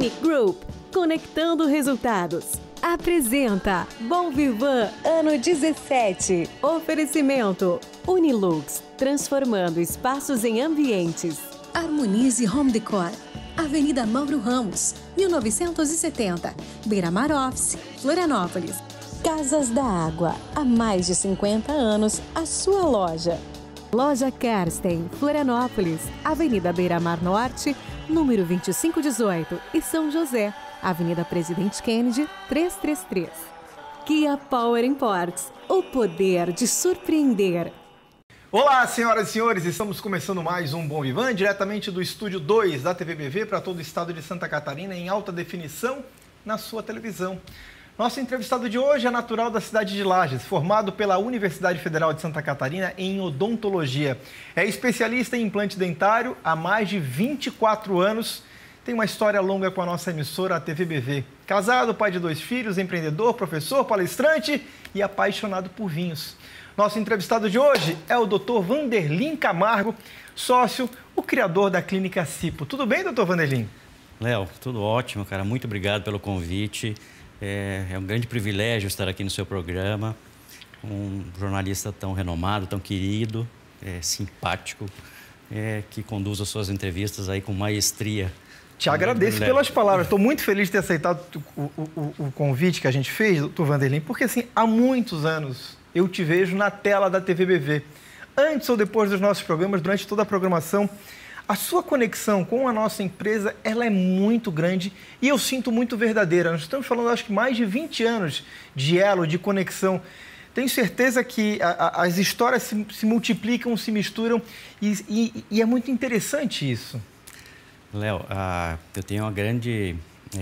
Clinic Group, conectando resultados. Apresenta Bom Vivan Ano 17. Oferecimento Unilux, transformando espaços em ambientes. Harmonize Home Decor, Avenida Mauro Ramos, 1970, Beira-Mar Office, Florianópolis. Casas da Água, há mais de 50 anos, a sua loja. Loja Karsten, Florianópolis, Avenida Beira-Mar Norte, número 2518 e São José, Avenida Presidente Kennedy, 333. Kia Power Imports, o poder de surpreender. Olá, senhoras e senhores, estamos começando mais um Bom Vivan, diretamente do Estúdio 2 da TVBV para todo o estado de Santa Catarina, em alta definição na sua televisão. Nosso entrevistado de hoje é natural da cidade de Lages, formado pela Universidade Federal de Santa Catarina em odontologia. É especialista em implante dentário há mais de 24 anos. Tem uma história longa com a nossa emissora, a TVBV. Casado, pai de 2 filhos, empreendedor, professor, palestrante e apaixonado por vinhos. Nosso entrevistado de hoje é o Dr. Vanderlin Camargo, sócio, o criador da Clínica Cipo. Tudo bem, Dr. Vanderlin? Léo, tudo ótimo, cara. Muito obrigado pelo convite. É um grande privilégio estar aqui no seu programa. Um jornalista tão renomado, tão querido, simpático, que conduz as suas entrevistas aí com maestria. Te agradeço pelas palavras. Estou muito feliz de ter aceitado o convite que a gente fez, doutor Vanderlin, porque assim, há muitos anos eu te vejo na tela da TVBV. Antes ou depois dos nossos programas, durante toda a programação, a sua conexão com a nossa empresa, ela é muito grande e eu sinto muito verdadeira. Nós estamos falando, acho que mais de 20 anos de elo, de conexão. Tenho certeza que as histórias se multiplicam, se misturam e é muito interessante isso. Léo, eu tenho uma grande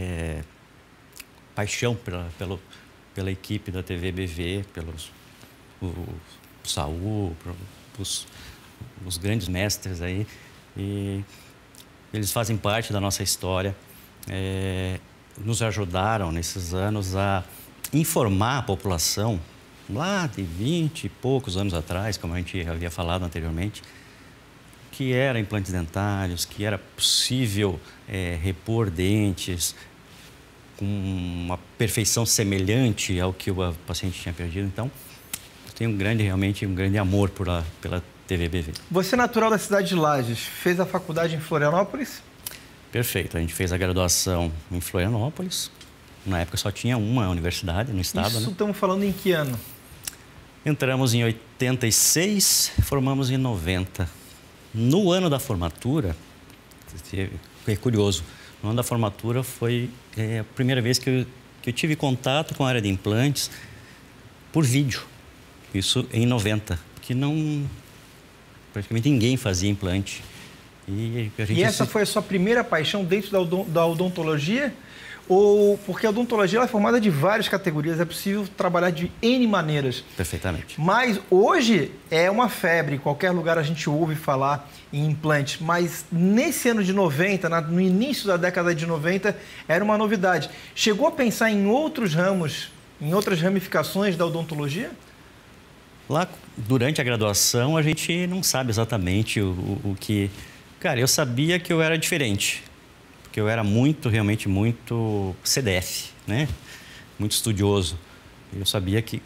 paixão pela equipe da TVBV, o Saul, os grandes mestres aí. E eles fazem parte da nossa história, nos ajudaram nesses anos a informar a população, lá de 20 e poucos anos atrás, como a gente havia falado anteriormente, que era implantes dentários, que era possível repor dentes com uma perfeição semelhante ao que o paciente tinha perdido. Então, eu tenho realmente um grande amor pela TVBV. Você é natural da cidade de Lages, fez a faculdade em Florianópolis? Perfeito, a gente fez a graduação em Florianópolis. Na época só tinha uma universidade no estado. Isso, né? Estamos falando em que ano? Entramos em 86, formamos em 90. No ano da formatura, é curioso, no ano da formatura foi a primeira vez que eu tive contato com a área de implantes por vídeo. Isso em 90, que praticamente ninguém fazia implante. E essa foi a sua primeira paixão dentro da odontologia? Ou porque a odontologia ela é formada de várias categorias, é possível trabalhar de N maneiras. Perfeitamente. Mas hoje é uma febre, em qualquer lugar a gente ouve falar em implantes. Mas nesse ano de 90, no início da década de 90, era uma novidade. Chegou a pensar em outros ramos, em outras ramificações da odontologia? Lá, durante a graduação, a gente não sabe exatamente o que... Cara, eu sabia que eu era diferente, porque eu era realmente muito CDF, né? Muito estudioso. Eu sabia que...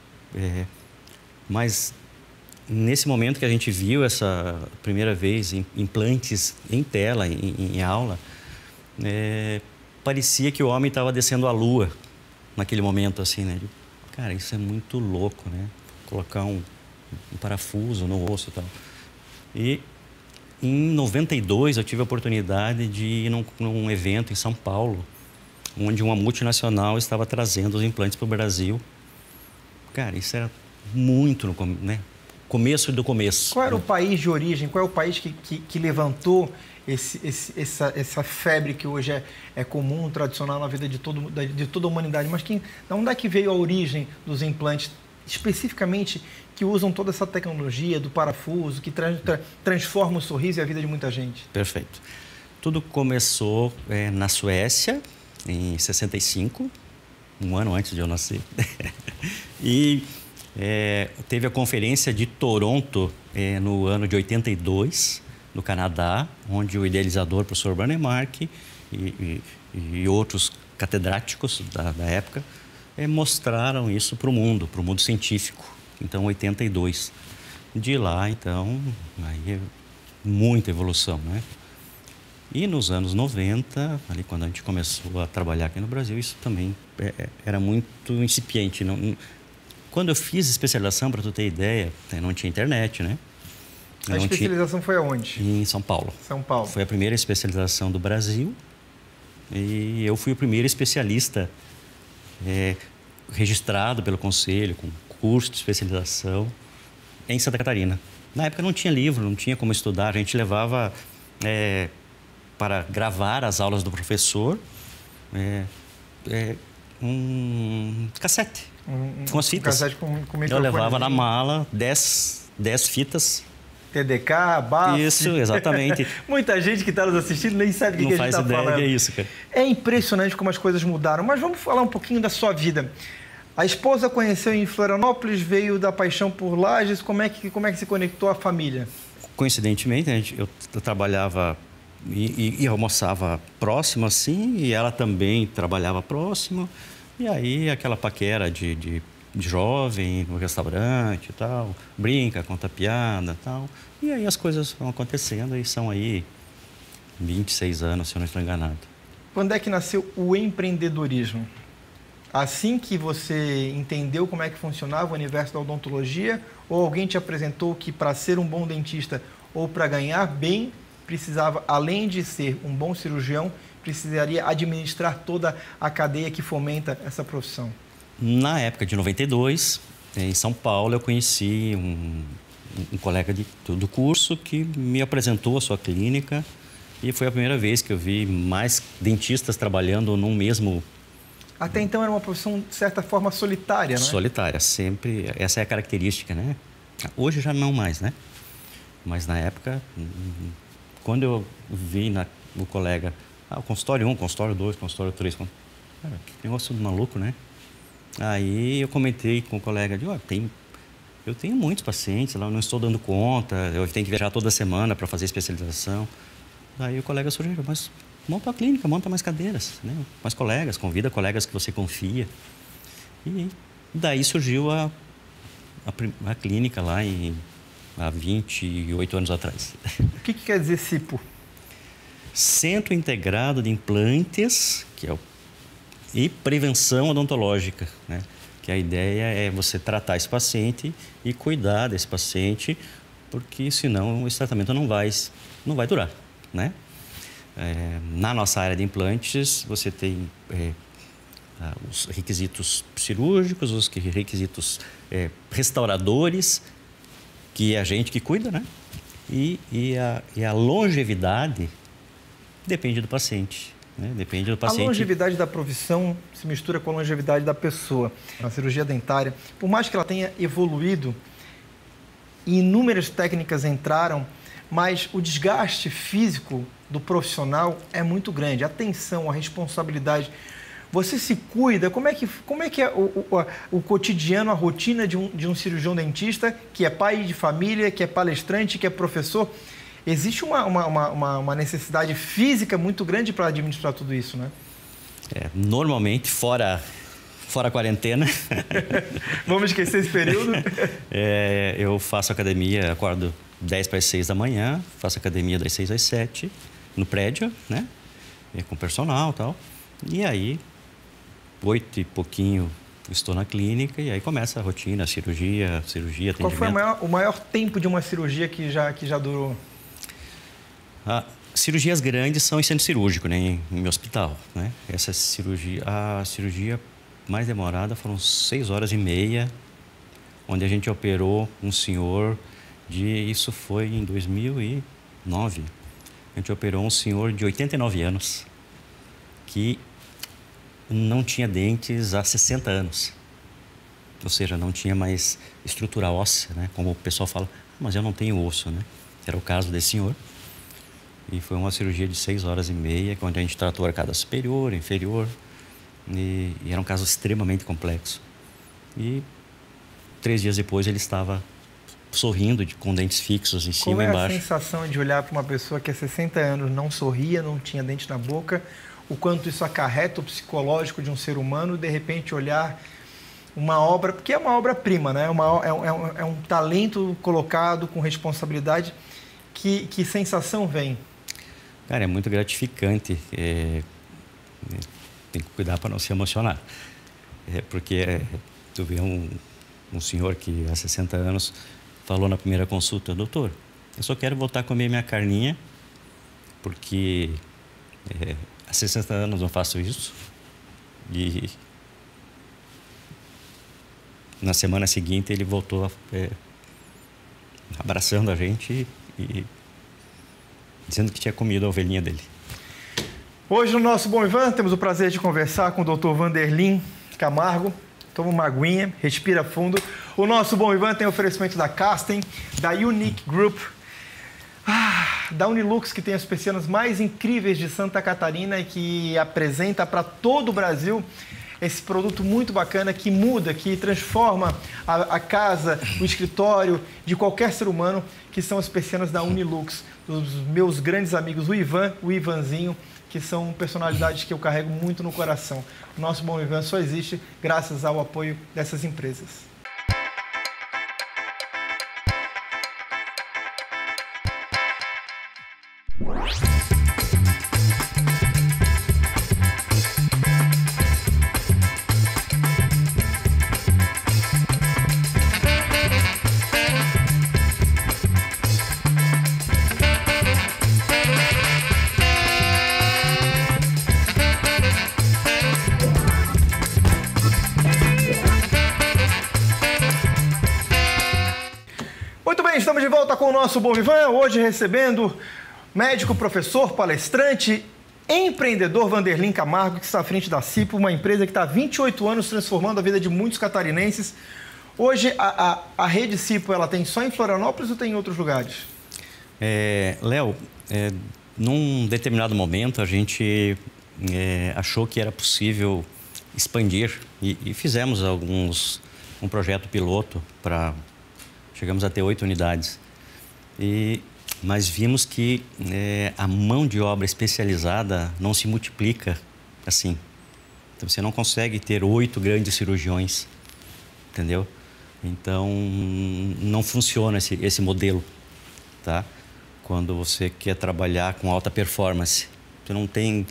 Mas, nesse momento que a gente viu essa primeira vez implantes em tela, em aula, parecia que o homem estava descendo a lua naquele momento, assim, né? Cara, isso é muito louco, né? Colocar um parafuso no osso e tal. E em 92 eu tive a oportunidade de ir num evento em São Paulo, onde uma multinacional estava trazendo os implantes para o Brasil. Cara, isso era muito começo do começo. Qual era o país de origem? Qual é o país que levantou essa febre que hoje é comum, tradicional na vida de toda a humanidade? Mas de onde é que veio a origem dos implantes? Especificamente que usam toda essa tecnologia do parafuso, que transforma o sorriso e a vida de muita gente. Perfeito. Tudo começou na Suécia, em 65, um ano antes de eu nascer. E teve a conferência de Toronto no ano de 82, no Canadá, onde o idealizador, o professor Brånemark e outros catedráticos da época mostraram isso para o mundo científico. Então, 82. De lá, então, aí muita evolução, né? E nos anos 90, ali quando a gente começou a trabalhar aqui no Brasil, isso também era muito incipiente. Quando eu fiz especialização, para tu ter ideia, não tinha internet, né? A especialização foi aonde? Em São Paulo. São Paulo. Foi a primeira especialização do Brasil e eu fui o primeiro especialista registrado pelo Conselho, com curso de especialização em Santa Catarina. Na época não tinha livro, não tinha como estudar, a gente levava para gravar as aulas do professor um cassete, com as fitas. Cassete com microfone. Eu levava na mala 10 fitas. TDK, BAF. Isso, exatamente. Muita gente que está nos assistindo nem sabe o que a gente está falando. Não faz ideia que é isso, cara. É impressionante como as coisas mudaram, mas vamos falar um pouquinho da sua vida. A esposa conheceu em Florianópolis, veio da paixão por Lages, como é que se conectou à família? Coincidentemente, eu trabalhava e almoçava próximo, assim, e ela também trabalhava próximo, e aí aquela paquera de jovem no restaurante e tal, brinca, conta piada e tal, e aí as coisas vão acontecendo e são aí 26 anos, se eu não estou enganado. Quando é que nasceu o empreendedorismo? Assim que você entendeu como é que funcionava o universo da odontologia, ou alguém te apresentou que para ser um bom dentista ou para ganhar bem, precisava, além de ser um bom cirurgião, precisaria administrar toda a cadeia que fomenta essa profissão? Na época de 92, em São Paulo, eu conheci um colega do curso que me apresentou a sua clínica e foi a primeira vez que eu vi mais dentistas trabalhando num mesmo... Até então era uma profissão, de certa forma, solitária, né? Solitária, sempre. Essa é a característica, né? Hoje já não mais, né? Mas na época, quando eu vi o colega, o consultório 1, consultório 2, consultório 3, cara, que negócio maluco, né? Aí eu comentei com o colega, eu tenho muitos pacientes lá, eu não estou dando conta, eu tenho que viajar toda semana para fazer especialização. Aí o colega sugeriu, mas monta a clínica, monta mais cadeiras, né? Mais colegas, convida colegas que você confia. E daí surgiu a clínica lá há 28 anos atrás. O que quer dizer CIPO? Centro Integrado de Implantes, e Prevenção Odontológica, né? Que a ideia é você tratar esse paciente e cuidar desse paciente, porque senão esse tratamento não vai durar, né? Na nossa área de implantes, você tem os requisitos cirúrgicos, os requisitos restauradores, que é a gente que cuida, né? E a longevidade depende do paciente. Né? Depende do paciente. A longevidade da profissão se mistura com a longevidade da pessoa. A cirurgia dentária, por mais que ela tenha evoluído, inúmeras técnicas entraram, mas o desgaste físico do profissional é muito grande. A tensão, a responsabilidade. Você se cuida? Como é que é o cotidiano, a rotina de um cirurgião dentista que é pai de família, que é palestrante, que é professor? Existe uma necessidade física muito grande para administrar tudo isso, né? Normalmente, fora a quarentena... Vamos esquecer esse período? Eu faço academia, acordo 10 para as 6 da manhã, faço academia das 6 às 7, no prédio, né? Com personal e tal. E aí, 8 e pouquinho, estou na clínica e aí começa a rotina, cirurgia, atendimento. Qual foi o maior tempo de uma cirurgia que já durou? Cirurgias grandes são em centro cirúrgico, né? Em hospital, né? A cirurgia mais demorada foram 6 horas e meia, onde a gente operou um senhor isso foi em 2009. A gente operou um senhor de 89 anos que não tinha dentes há 60 anos. Ou seja, não tinha mais estrutura óssea, né? Como o pessoal fala, mas eu não tenho osso, né? Era o caso desse senhor. E foi uma cirurgia de 6 horas e meia, onde a gente tratou a arcada superior, inferior. E era um caso extremamente complexo. E 3 dias depois ele estava sorrindo, com dentes fixos em cima e embaixo. Qual é a sensação de olhar para uma pessoa que há 60 anos não sorria, não tinha dente na boca, o quanto isso acarreta o psicológico de um ser humano, de repente olhar uma obra, porque é uma obra-prima, né? É um talento colocado com responsabilidade, que sensação vem? Cara, é muito gratificante, tem que cuidar para não se emocionar, porque tu vê um senhor que há 60 anos falou na primeira consulta: doutor, eu só quero voltar a comer minha carninha, porque há 60 anos não faço isso. E na semana seguinte ele voltou abraçando a gente e dizendo que tinha comido a ovelhinha dele. Hoje no nosso Bom Ivan temos o prazer de conversar com o Dr. Vanderlin Camargo. Toma uma aguinha, respira fundo. O nosso Bom Ivan tem oferecimento da Casten, da Unique Group, da Unilux, que tem as persianas mais incríveis de Santa Catarina e que apresenta para todo o Brasil esse produto muito bacana que muda, que transforma a casa, o escritório de qualquer ser humano, que são as persianas da Unilux, dos meus grandes amigos, o Ivan, o Ivanzinho, que são personalidades que eu carrego muito no coração. O nosso Bom Ivan só existe graças ao apoio dessas empresas. Estamos de volta com o nosso Bom Vivan, hoje recebendo médico, professor, palestrante, empreendedor Vanderlin Camargo, que está à frente da CIPO, uma empresa que está há 28 anos transformando a vida de muitos catarinenses. Hoje, a rede CIPO, ela tem só em Florianópolis ou tem em outros lugares? Léo, num determinado momento a gente achou que era possível expandir e fizemos um projeto piloto para... Chegamos a ter 8 unidades, mas vimos que a mão de obra especializada não se multiplica assim. Então, você não consegue ter 8 grandes cirurgiões, entendeu? Então, não funciona esse modelo, tá? Quando você quer trabalhar com alta performance, você não tem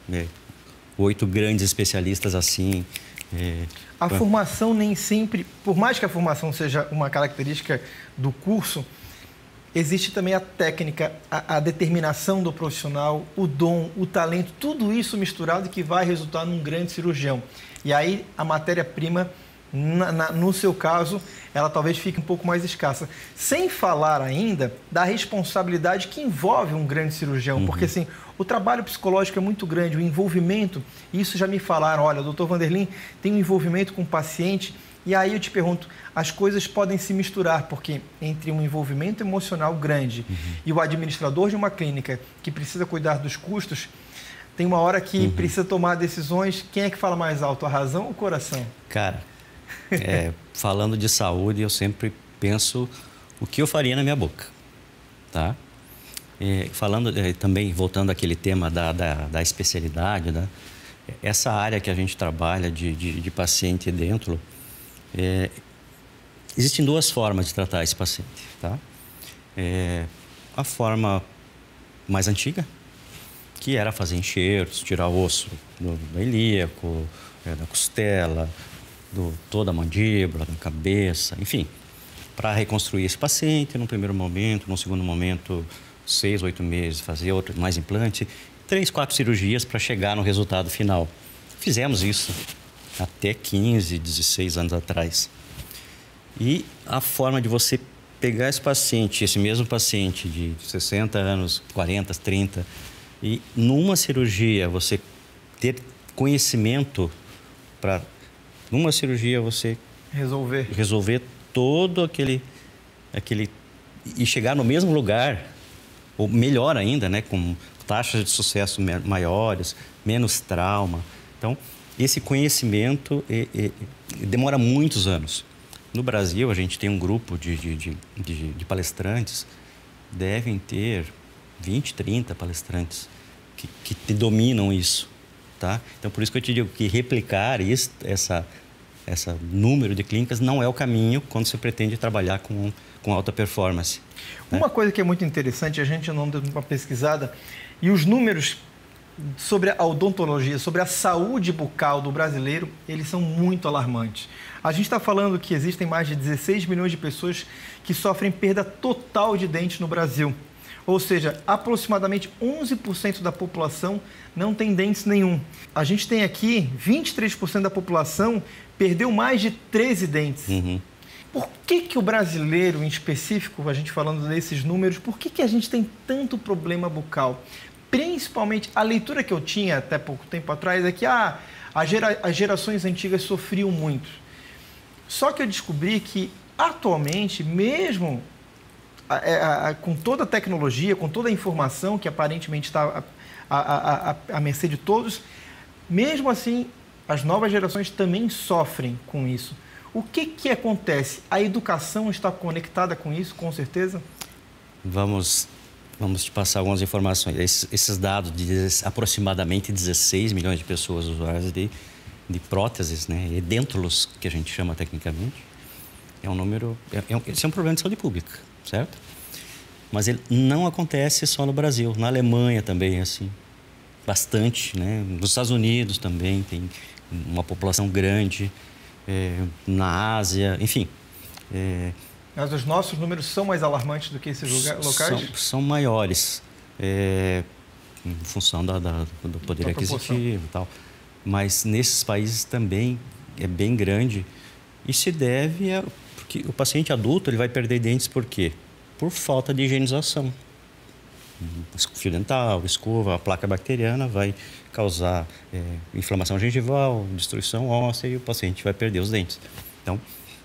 8 grandes especialistas assim. A formação nem sempre, por mais que a formação seja uma característica do curso, existe também a técnica, a determinação do profissional, o dom, o talento, tudo isso misturado que vai resultar num grande cirurgião. E aí a matéria-prima, no seu caso, ela talvez fique um pouco mais escassa. Sem falar ainda da responsabilidade que envolve um grande cirurgião, porque assim, o trabalho psicológico é muito grande, o envolvimento, isso já me falaram, olha, o Dr. Vanderlin tem um envolvimento com o paciente, e aí eu te pergunto, as coisas podem se misturar, porque entre um envolvimento emocional grande e o administrador de uma clínica que precisa cuidar dos custos, tem uma hora que precisa tomar decisões, quem é que fala mais alto, a razão ou o coração? Cara, falando de saúde, eu sempre penso o que eu faria na minha boca, tá? Falando também, voltando àquele tema da especialidade, né? Essa área que a gente trabalha de paciente dentro, existem 2 formas de tratar esse paciente, tá? A forma mais antiga, que era fazer enxertos, tirar o osso do ilíaco, da costela, toda a mandíbula, da cabeça, enfim, para reconstruir esse paciente num primeiro momento, num segundo momento, 6, 8 meses, fazer mais implante, 3, 4 cirurgias para chegar no resultado final. Fizemos isso até 15, 16 anos atrás. E a forma de você pegar esse mesmo paciente de 60 anos, 40, 30, e numa cirurgia você ter conhecimento para, numa cirurgia você resolver todo aquele e chegar no mesmo lugar, ou melhor ainda, né, com taxas de sucesso maiores, menos trauma. Então, esse conhecimento demora muitos anos. No Brasil, a gente tem um grupo de palestrantes, devem ter 20, 30 palestrantes que dominam isso, tá? Então, por isso que eu te digo que replicar essa número de clínicas não é o caminho quando você pretende trabalhar com alta performance. Uma coisa que é muito interessante, a gente não deu uma pesquisada, e os números sobre a odontologia, sobre a saúde bucal do brasileiro, eles são muito alarmantes. A gente está falando que existem mais de 16 milhões de pessoas que sofrem perda total de dentes no Brasil. Ou seja, aproximadamente 11% da população não tem dentes nenhum. A gente tem aqui 23% da população perdeu mais de 13 dentes. Uhum. Por que o brasileiro, em específico, a gente falando desses números, por que a gente tem tanto problema bucal? Principalmente, a leitura que eu tinha até pouco tempo atrás é que as gerações antigas sofriam muito. Só que eu descobri que, atualmente, mesmo com toda a tecnologia, com toda a informação que aparentemente está à mercê de todos, mesmo assim, as novas gerações também sofrem com isso. O que acontece? A educação está conectada com isso, com certeza? Vamos te passar algumas informações. Esses dados de aproximadamente 16 milhões de pessoas usuárias de próteses, né, edêntulos, que a gente chama tecnicamente, é um número... Esse é um problema de saúde pública, certo? Mas ele não acontece só no Brasil. Na Alemanha também é assim, bastante, né? Nos Estados Unidos também tem uma população grande, na Ásia, enfim. Mas os nossos números são mais alarmantes do que esses locais? São maiores, em função do poder aquisitivo e tal. Mas nesses países também é bem grande e se deve porque o paciente adulto ele vai perder dentes por quê? Por falta de higienização. Fio dental, escova, a placa bacteriana vai causar inflamação gengival, destruição óssea e o paciente vai perder os dentes. Então,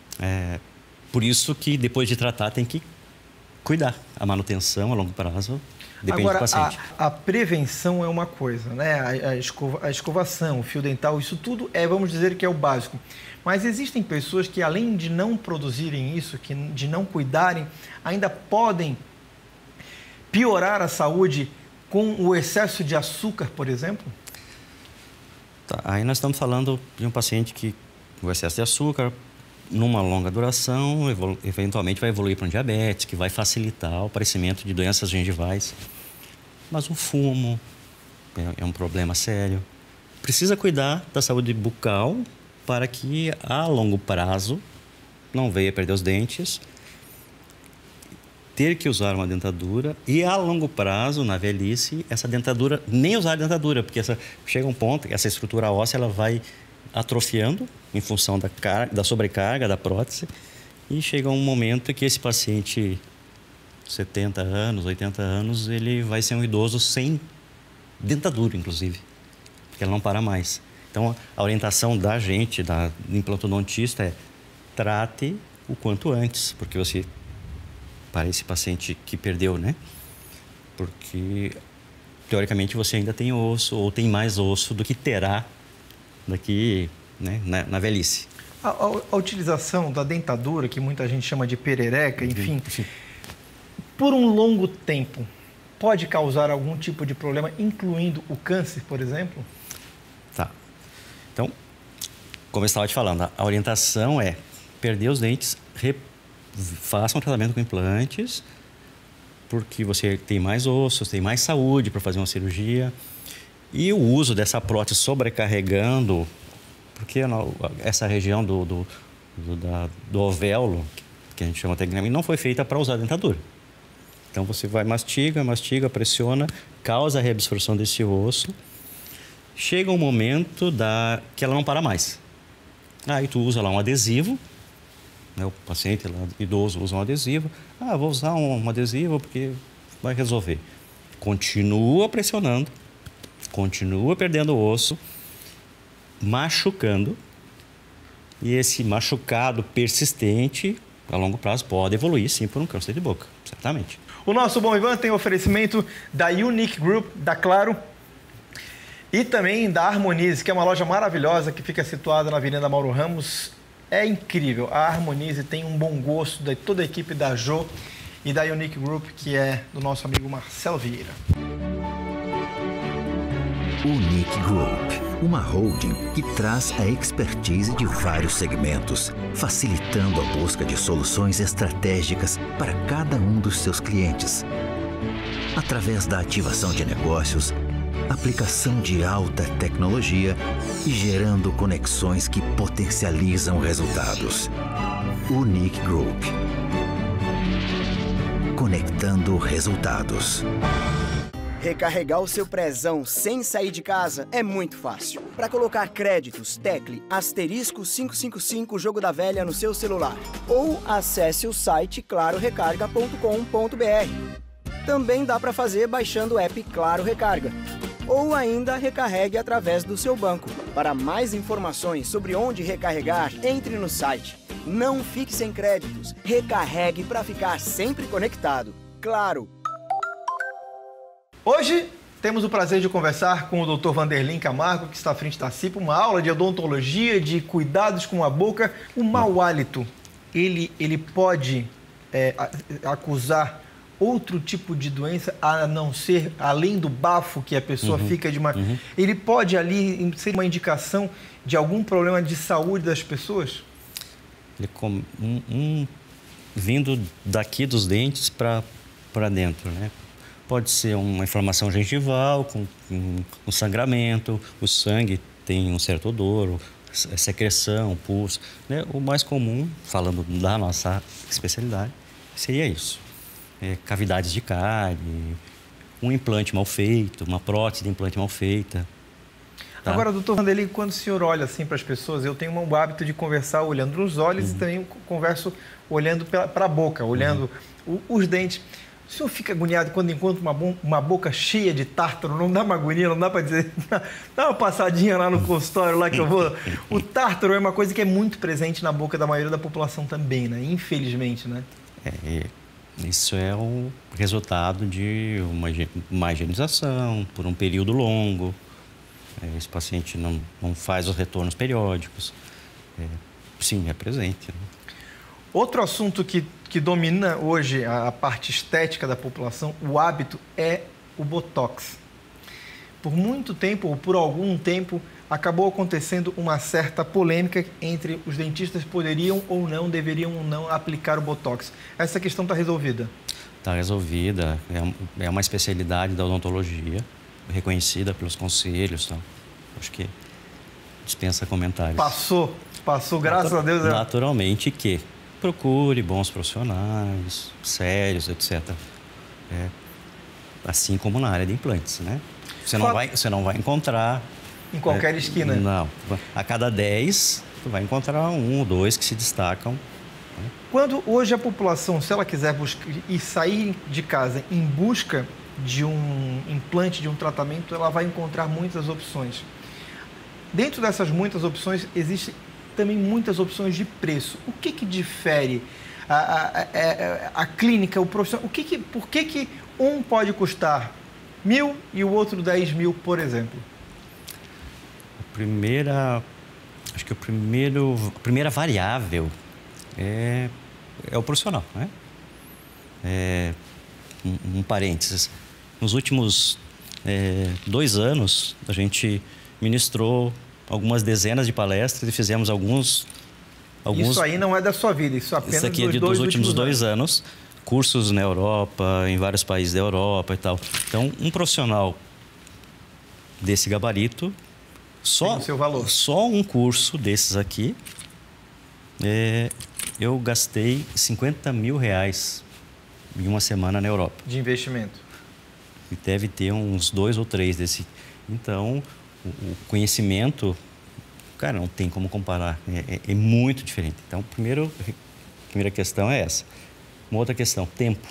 por isso que depois de tratar tem que cuidar. A manutenção a longo prazo depende do paciente. A prevenção é uma coisa, né? A escovação, o fio dental, isso tudo vamos dizer que é o básico. Mas existem pessoas que, além de não produzirem isso, de não cuidarem, ainda podem piorar a saúde com o excesso de açúcar, por exemplo? Tá, aí nós estamos falando de um paciente que o excesso de açúcar, numa longa duração, eventualmente vai evoluir para um diabetes, que vai facilitar o aparecimento de doenças gengivais. Mas o fumo é um problema sério. Precisa cuidar da saúde bucal para que, a longo prazo, não venha perder os dentes, ter que usar uma dentadura e, a longo prazo, na velhice, essa dentadura, nem usar a dentadura, porque chega um ponto que essa estrutura óssea ela vai atrofiando em função da sobrecarga da prótese e chega um momento que esse paciente, 70 anos, 80 anos, ele vai ser um idoso sem dentadura, inclusive, porque ela não para mais. Então, a orientação da gente, da implantodontista, é trate o quanto antes, porque você, para esse paciente que perdeu, né? Porque, teoricamente, você ainda tem osso ou tem mais osso do que terá daqui, né, na velhice. A utilização da dentadura, que muita gente chama de perereca, enfim, por um longo tempo, pode causar algum tipo de problema, incluindo o câncer, por exemplo? Tá. Então, como eu estava te falando, a orientação é perder os dentes, faça um tratamento com implantes, porque você tem mais ossos, tem mais saúde para fazer uma cirurgia. E o uso dessa prótese sobrecarregando, porque essa região do alvéolo, que a gente chama tecnicamente, não foi feita para usar dentadura. Então você vai, mastiga, pressiona, causa a reabsorção desse osso. Chega um momento que ela não para mais. Aí tu usa lá um adesivo, né, o paciente lá, idoso usa um adesivo. Vou usar um adesivo porque vai resolver. Continua pressionando. Continua perdendo o osso, machucando, e esse machucado persistente, a longo prazo, pode evoluir, sim, por um câncer de boca, certamente. O nosso Bom Vivan tem oferecimento da Unique Group, da Claro, e também da Harmonize, que é uma loja maravilhosa que fica situada na Avenida Mauro Ramos, é incrível. A Harmonize tem um bom gosto de toda a equipe da Jô e da Unique Group, que é do nosso amigo Marcelo Vieira. Unique Group, uma holding que traz a expertise de vários segmentos, facilitando a busca de soluções estratégicas para cada um dos seus clientes. Através da ativação de negócios, aplicação de alta tecnologia e gerando conexões que potencializam resultados. Unique Group. Conectando resultados. Recarregar o seu prezão sem sair de casa é muito fácil. Para colocar créditos, tecle *555 Jogo da Velha no seu celular. Ou acesse o site clarorecarga.com.br. Também dá para fazer baixando o app Claro Recarga. Ou ainda recarregue através do seu banco. Para mais informações sobre onde recarregar, entre no site. Não fique sem créditos. Recarregue para ficar sempre conectado. Claro! Hoje temos o prazer de conversar com o Dr. Vanderlin Camargo, que está à frente da CIPA, uma aula de odontologia, de cuidados com a boca. O mau hálito, ele pode acusar outro tipo de doença, a não ser, além do bafo que a pessoa fica de uma... Ele pode ali ser uma indicação de algum problema de saúde das pessoas? Vindo daqui dos dentes para dentro, né? Pode ser uma inflamação gengival, com um sangramento, o sangue tem um certo odor, secreção, pus, né? O mais comum, falando da nossa especialidade, seria isso. Cavidades de cárie, um implante mal feito, uma prótese de implante mal feita. Tá? Agora, doutor Vanderlin, quando o senhor olha assim para as pessoas, eu tenho um hábito de conversar olhando nos olhos e também converso olhando para a boca, olhando os dentes. O senhor fica agoniado quando encontra uma boca cheia de tártaro? Não dá uma agonia, não dá para dizer... Dá uma passadinha lá no consultório, lá que eu vou... O tártaro é uma coisa que é muito presente na boca da maioria da população também, né? Infelizmente, né? Isso é o resultado de uma higienização por um período longo. Esse paciente não faz os retornos periódicos. Sim, é presente, né? Outro assunto que domina hoje a parte estética da população, o hábito, é o Botox. Por muito tempo, ou por algum tempo, acabou acontecendo uma certa polêmica entre os dentistas poderiam ou não, deveriam ou não aplicar o Botox. Essa questão está resolvida? Está resolvida. É uma especialidade da odontologia, reconhecida pelos conselhos. Então, acho que dispensa comentários. Passou, graças a Deus. Naturalmente que procure bons profissionais, sérios, etc. Assim como na área de implantes, né? Você não vai encontrar... Em qualquer esquina? Não. A cada 10, você vai encontrar 1 ou 2 que se destacam. Quando hoje a população, se ela quiser sair de casa em busca de um implante, de um tratamento, ela vai encontrar muitas opções. Dentro dessas muitas opções, existem também muitas opções de preço. O que difere a clínica, o profissional? Por que um pode custar 1.000 e o outro 10.000, por exemplo? A primeira variável é o profissional, né? Um parênteses. Nos últimos 2 anos, a gente ministrou algumas dezenas de palestras e fizemos alguns... Isso aí não é da sua vida, isso apenas aqui é dos últimos 2 anos. Cursos na Europa, em vários países da Europa e tal. Então, um profissional desse gabarito, tem o seu valor. Só um curso desses aqui, eu gastei R$50 mil em uma semana na Europa. De investimento. E deve ter uns 2 ou 3 desse. Então, o conhecimento, cara, não tem como comparar. É muito diferente. Então, a primeira questão é essa. Uma outra questão, tempo.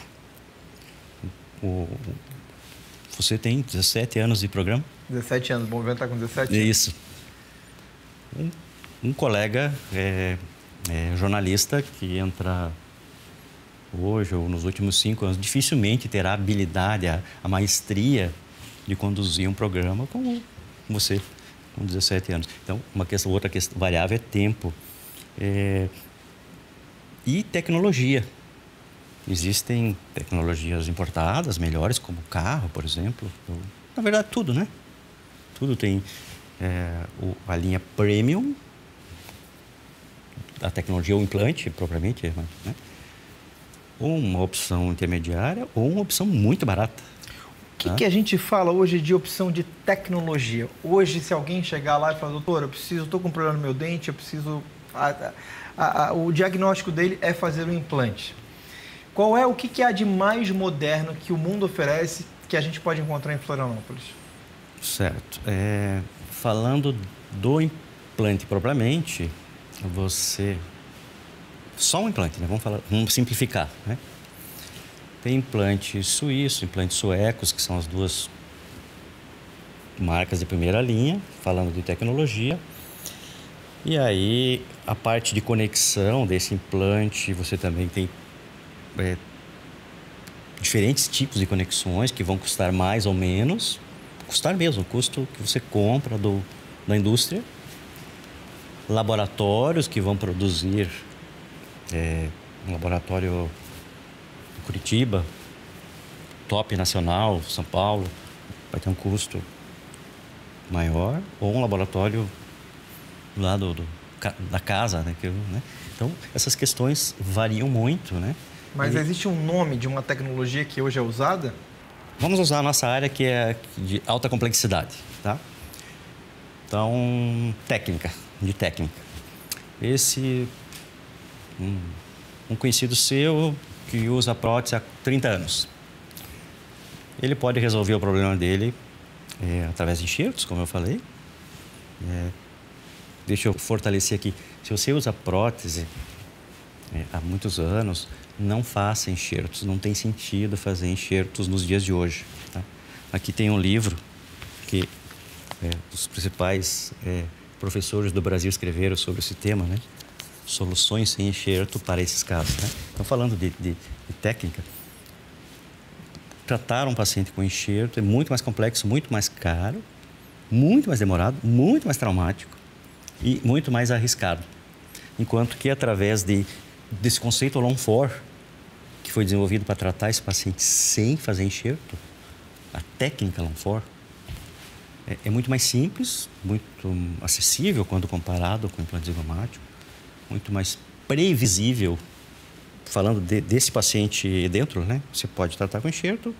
Você tem 17 anos de programa? 17 anos, bom, está com 17 anos. Isso. Um colega jornalista que entra hoje ou nos últimos 5 anos, dificilmente terá a habilidade, a maestria de conduzir um programa como você, com 17 anos. Então, outra questão variável é tempo. E tecnologia. Existem tecnologias importadas, melhores, como carro, por exemplo. Na verdade, tudo, né? Tudo tem a linha premium, a tecnologia, o implante, propriamente, né? Ou uma opção intermediária, ou uma opção muito barata. O que a gente fala hoje de opção de tecnologia? Hoje, se alguém chegar lá e falar, doutor, estou com um problema no meu dente, eu preciso... o diagnóstico dele é fazer um implante. O que há de mais moderno que o mundo oferece que a gente pode encontrar em Florianópolis? Certo. Falando do implante propriamente, só um implante, né? Vamos simplificar, né? Tem implante suíço, implantes suecos, que são as duas marcas de primeira linha, falando de tecnologia. E aí, a parte de conexão desse implante, você também tem diferentes tipos de conexões que vão custar mais ou menos. Custar mesmo, o custo que você compra da indústria. Laboratórios que vão produzir, um laboratório em Curitiba, top nacional, São Paulo, vai ter um custo maior, ou um laboratório lá da casa, né? Então, essas questões variam muito, né? Mas existe um nome de uma tecnologia que hoje é usada? Vamos usar a nossa área, que é de alta complexidade, tá? Então, técnica. Esse, um conhecido seu que usa prótese há 30 anos. Ele pode resolver o problema dele através de enxertos, como eu falei. Deixa eu fortalecer aqui. Se você usa prótese há muitos anos, não faça enxertos. Não tem sentido fazer enxertos nos dias de hoje. Tá? Aqui tem um livro que os principais professores do Brasil escreveram sobre esse tema, né? Soluções sem enxerto para esses casos, né? Então, falando de técnica, tratar um paciente com enxerto é muito mais complexo, muito mais caro, muito mais demorado, muito mais traumático e muito mais arriscado. Enquanto que, através desse conceito long for, que foi desenvolvido para tratar esse paciente sem fazer enxerto, a técnica long for, é muito mais simples, muito acessível quando comparado com o implante zigomático, muito mais previsível. Falando desse paciente dentro, né? Você pode tratar com enxerto,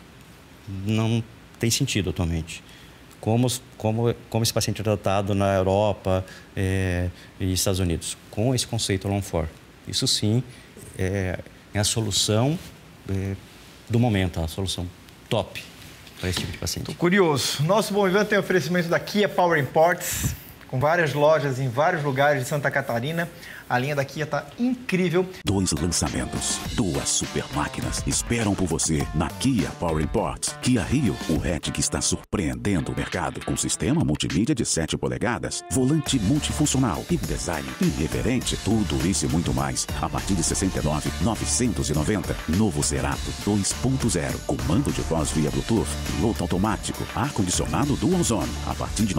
não tem sentido atualmente. Como esse paciente é tratado na Europa e Estados Unidos, com esse conceito long for. Isso sim é a solução do momento, a solução top para esse tipo de paciente. Tô curioso. Nosso Bom Vivant tem oferecimento da Kia Power Imports, com várias lojas em vários lugares de Santa Catarina. A linha da Kia está incrível. 2 lançamentos, 2 super máquinas esperam por você na Kia Power Imports. Kia Rio, o hatch que está surpreendendo o mercado. Com sistema multimídia de 7 polegadas, volante multifuncional e design irreverente. Tudo isso e muito mais. A partir de R$ 69.990. Novo Cerato 2.0. Comando de voz via Bluetooth. Piloto automático. Ar-condicionado Dual Zone. A partir de R$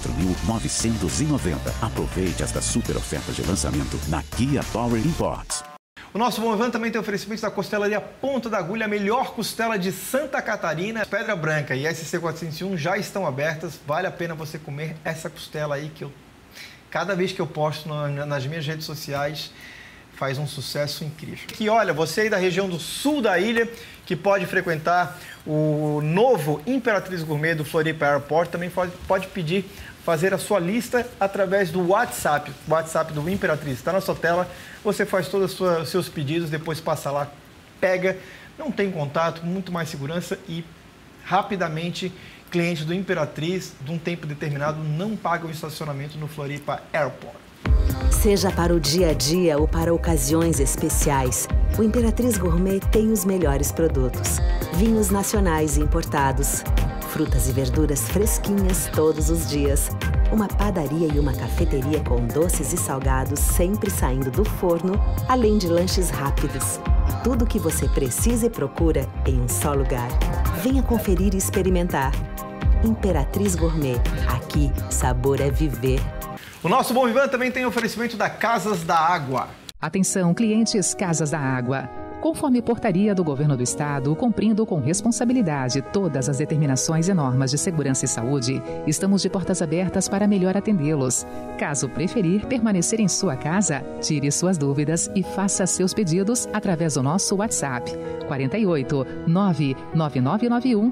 94.990. Aproveite esta super oferta de lançamento na Kia Power Imports. O nosso Bom Vivant também tem oferecimento da Costelaria Ponta da Agulha, a melhor costela de Santa Catarina. Pedra Branca e SC 401 já estão abertas. Vale a pena você comer essa costela aí, que cada vez que eu posto nas minhas redes sociais, faz um sucesso incrível. E olha, você aí da região do sul da ilha, que pode frequentar o novo Imperatriz Gourmet do Floripa Airport, também pode fazer a sua lista através do WhatsApp. O WhatsApp do Imperatriz está na sua tela. Você faz todos os seus pedidos, depois passa lá, pega. Não tem contato, muito mais segurança e rapidamente clientes do Imperatriz, de um tempo determinado, não pagam o estacionamento no Floripa Airport. Seja para o dia a dia ou para ocasiões especiais, o Imperatriz Gourmet tem os melhores produtos. Vinhos nacionais e importados, frutas e verduras fresquinhas todos os dias, uma padaria e uma cafeteria com doces e salgados sempre saindo do forno, além de lanches rápidos. Tudo o que você precisa e procura em um só lugar. Venha conferir e experimentar. Imperatriz Gourmet. Aqui, sabor é viver. O nosso Bom Vivan também tem oferecimento da Casas da Água. Atenção, clientes Casas da Água. Conforme portaria do Governo do Estado, cumprindo com responsabilidade todas as determinações e normas de segurança e saúde, estamos de portas abertas para melhor atendê-los. Caso preferir permanecer em sua casa, tire suas dúvidas e faça seus pedidos através do nosso WhatsApp 48 99991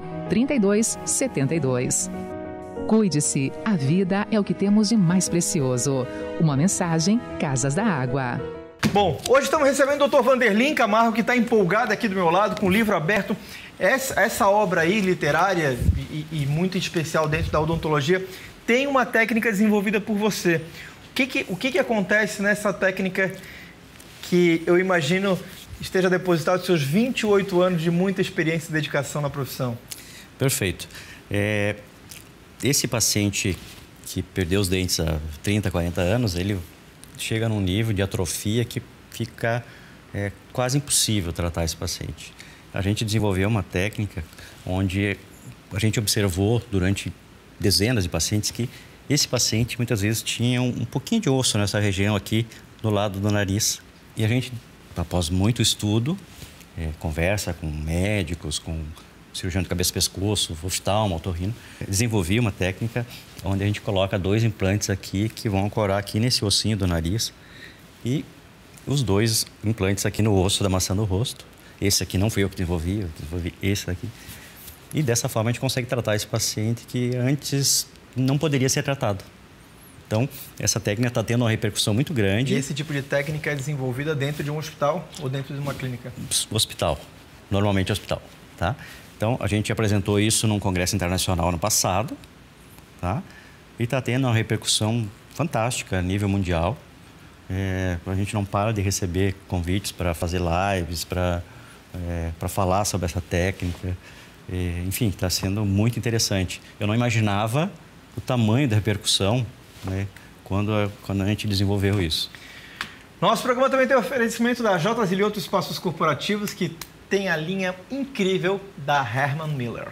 3272. Cuide-se, a vida é o que temos de mais precioso. Uma mensagem Casas da Água. Bom, hoje estamos recebendo o Dr. Vanderlin Camargo, que está empolgado aqui do meu lado, com o livro aberto. Essa obra aí, literária e muito especial dentro da odontologia, tem uma técnica desenvolvida por você. O que acontece nessa técnica que eu imagino esteja depositado seus 28 anos de muita experiência e dedicação na profissão? Perfeito. Esse paciente que perdeu os dentes há 30, 40 anos, ele chega num nível de atrofia que fica quase impossível tratar esse paciente. A gente desenvolveu uma técnica onde a gente observou durante dezenas de pacientes que esse paciente muitas vezes tinha um pouquinho de osso nessa região aqui do lado do nariz. E a gente, após muito estudo, conversa com médicos, com cirurgião de cabeça e pescoço, oftalmo, otorrino, desenvolvi uma técnica onde a gente coloca 2 implantes aqui que vão ancorar aqui nesse ossinho do nariz e os 2 implantes aqui no osso da maçã do rosto. Esse aqui não fui eu que desenvolvi, eu desenvolvi esse daqui. E dessa forma a gente consegue tratar esse paciente que antes não poderia ser tratado. Então, essa técnica está tendo uma repercussão muito grande. E esse tipo de técnica é desenvolvida dentro de um hospital ou dentro de uma clínica? Hospital, normalmente hospital, tá? Então, a gente apresentou isso num congresso internacional no passado, tá? E está tendo uma repercussão fantástica a nível mundial. A gente não para de receber convites para fazer lives, para falar sobre essa técnica. Enfim, está sendo muito interessante. Eu não imaginava o tamanho da repercussão, né, quando a gente desenvolveu isso. Nosso programa também tem oferecimento da J. Zilioto Espaços Corporativos, que tem a linha incrível da Herman Miller.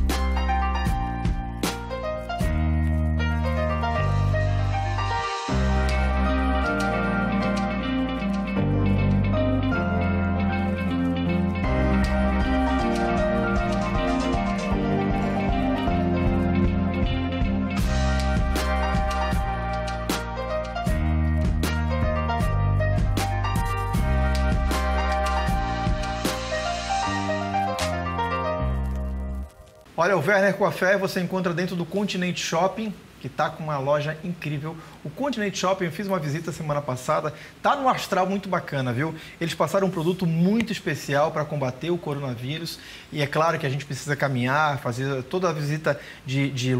Olha, o Werner Coiffé você encontra dentro do Continente Shopping, que está com uma loja incrível. O Continente Shopping, eu fiz uma visita semana passada, está num astral muito bacana, viu? Eles passaram um produto muito especial para combater o coronavírus. E é claro que a gente precisa caminhar, fazer toda a visita de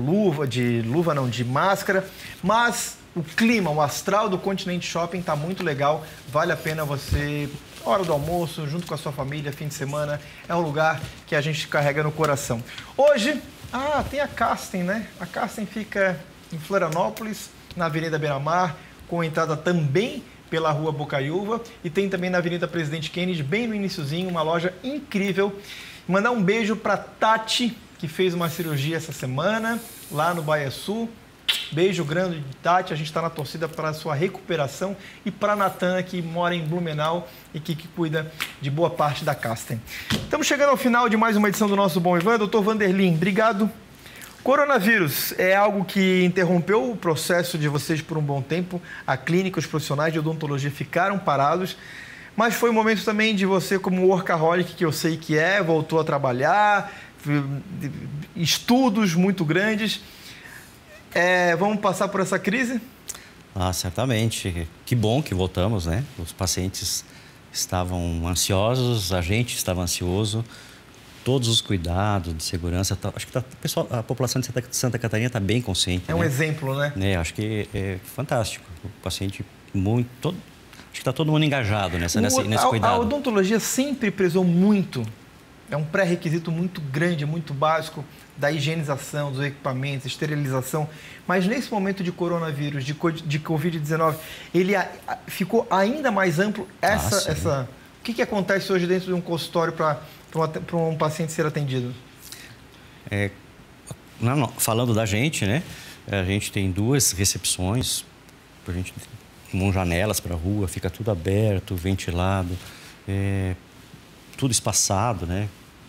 máscara. Mas o clima, o astral do Continente Shopping está muito legal. Vale a pena você, hora do almoço, junto com a sua família, fim de semana. É um lugar que a gente carrega no coração. Hoje, tem a Casten, né? A Casten fica em Florianópolis, na Avenida Beira-Mar, com entrada também pela Rua Bocaiúva. E tem também na Avenida Presidente Kennedy, bem no iniciozinho, uma loja incrível. Mandar um beijo para Tati, que fez uma cirurgia essa semana, lá no Baía Sul. Beijo grande, Tati, a gente está na torcida para a sua recuperação, e para a Natan, que mora em Blumenau e que cuida de boa parte da Casten. Estamos chegando ao final de mais uma edição do nosso Bom Vivan. Dr. Vanderlin, obrigado. Coronavírus é algo que interrompeu o processo de vocês por um bom tempo. A clínica, os profissionais de odontologia ficaram parados, mas foi um momento também de você, como workaholic, que eu sei que voltou a trabalhar, estudos muito grandes. Vamos passar por essa crise? Certamente. Que bom que voltamos, né? Os pacientes estavam ansiosos, a gente estava ansioso. Todos os cuidados de segurança. Acho que a população de Santa Catarina está bem consciente. É um exemplo, né? Acho que é fantástico. O paciente acho que está todo mundo engajado nesse cuidado. A odontologia sempre prezou muito. É um pré-requisito muito grande, muito básico, da higienização dos equipamentos, esterilização. Mas nesse momento de coronavírus, de Covid-19, ele ficou ainda mais amplo. O que acontece hoje dentro de um consultório para um paciente ser atendido? Falando da gente, né? A gente tem 2 recepções a gente com janelas para a rua, fica tudo aberto, ventilado, tudo espaçado, né?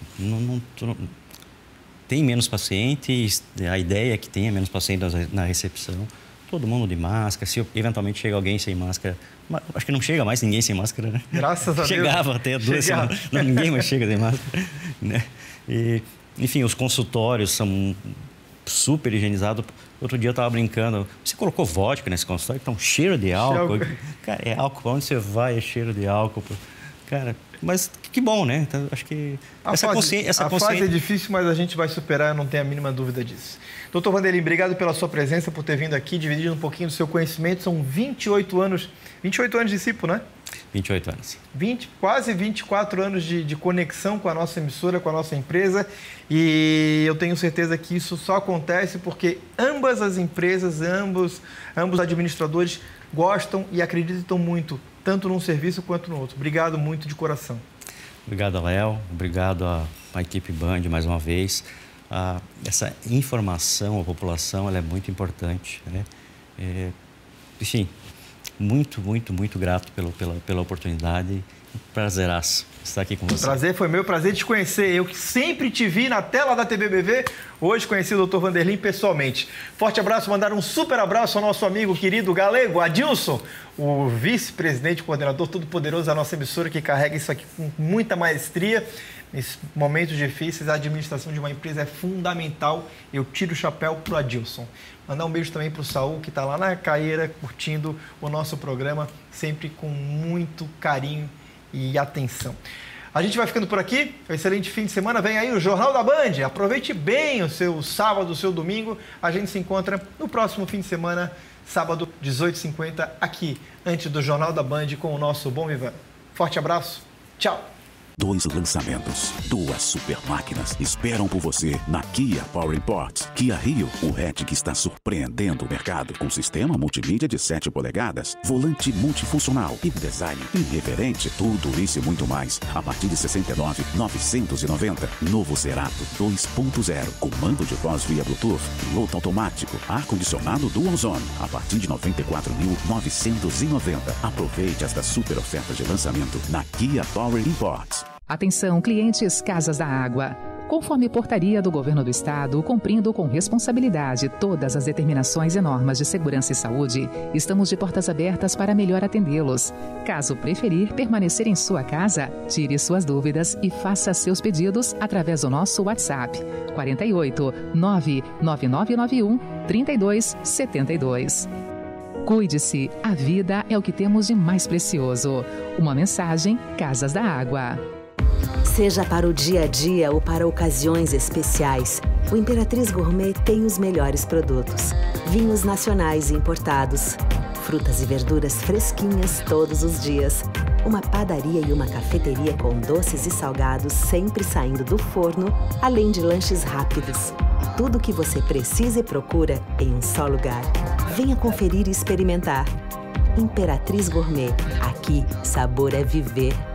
Tem menos pacientes, a ideia é que tenha menos pacientes na recepção. Todo mundo de máscara, se eventualmente chega alguém sem máscara, acho que não chega mais ninguém sem máscara, né? Graças a Deus. Chegava até 2 semanas, ninguém mais chega sem máscara, né? E, enfim, os consultórios são super higienizados. Outro dia eu estava brincando, você colocou vodka nesse consultório, então cheiro de álcool. Cara, é álcool, onde você vai é cheiro de álcool. Cara, mas que bom, né? Então, acho que a fase é difícil, mas a gente vai superar, eu não tenho a mínima dúvida disso. Doutor Vanderlin, obrigado pela sua presença, por ter vindo aqui, dividindo um pouquinho do seu conhecimento. São 28 anos de CIPO, né? 28 anos. Quase 24 anos de conexão com a nossa emissora, com a nossa empresa. E eu tenho certeza que isso só acontece porque ambas as empresas, ambos administradores gostam e acreditam muito, tanto num serviço quanto no outro. Obrigado muito de coração. Obrigado, Léo. Obrigado à equipe Band mais uma vez. Essa informação à população ela é muito importante, né? Enfim, muito grato pela oportunidade. Prazeraço estar aqui com você. Prazer foi meu, prazer te conhecer. Eu que sempre te vi na tela da TVBV, hoje conheci o Dr. Vanderlin pessoalmente. Forte abraço, mandar um super abraço ao nosso amigo querido galego, Adilson, o vice-presidente, coordenador todo-poderoso da nossa emissora, que carrega isso aqui com muita maestria. Nesses momentos difíceis, a administração de uma empresa é fundamental. Eu tiro o chapéu pro Adilson. Mandar um beijo também para o Saul, que está lá na Caeira, curtindo o nosso programa, sempre com muito carinho e atenção. A gente vai ficando por aqui. Um excelente fim de semana. Vem aí o Jornal da Band. Aproveite bem o seu sábado, o seu domingo. A gente se encontra no próximo fim de semana, sábado, 18h50, aqui, antes do Jornal da Band, com o nosso Bom Vivan. Forte abraço. Tchau. 2 lançamentos, 2 super máquinas esperam por você na Kia Power Imports. Kia Rio, o hatch que está surpreendendo o mercado com sistema multimídia de 7 polegadas, volante multifuncional e design irreverente. Tudo isso e muito mais a partir de R$ 69.990. Novo Cerato 2.0, comando de voz via Bluetooth, piloto automático, ar-condicionado Dual Zone a partir de R$ 94.990. Aproveite esta super oferta de lançamento na Kia Power Imports. Atenção, clientes Casas da Água. Conforme portaria do Governo do Estado, cumprindo com responsabilidade todas as determinações e normas de segurança e saúde, estamos de portas abertas para melhor atendê-los. Caso preferir permanecer em sua casa, tire suas dúvidas e faça seus pedidos através do nosso WhatsApp 48 99991 3272. Cuide-se, a vida é o que temos de mais precioso. Uma mensagem, Casas da Água. Seja para o dia a dia ou para ocasiões especiais, o Imperatriz Gourmet tem os melhores produtos. Vinhos nacionais e importados, frutas e verduras fresquinhas todos os dias, uma padaria e uma cafeteria com doces e salgados sempre saindo do forno, além de lanches rápidos. Tudo o que você precisa e procura em um só lugar. Venha conferir e experimentar. Imperatriz Gourmet. Aqui, sabor é viver.